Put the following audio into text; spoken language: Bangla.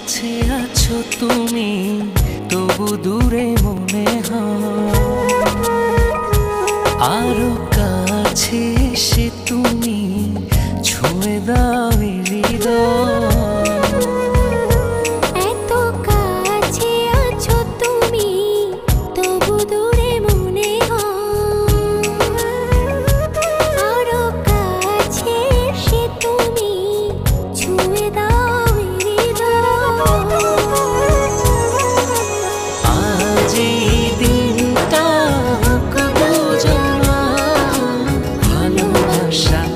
কাছে আছো তুমি তবু দূরে মনে হয়, আরো কাছে এসে তুমি ছুঁয়ে দাও হৃদয়। এত কাছে আছো তুমি তবু দূরে মনে হয়, আরো কাছে এসে তুমি ছুঁয়ে দাও হৃদয়। আজ এই দিনটা হোক বোঝানো, ভালোবাসা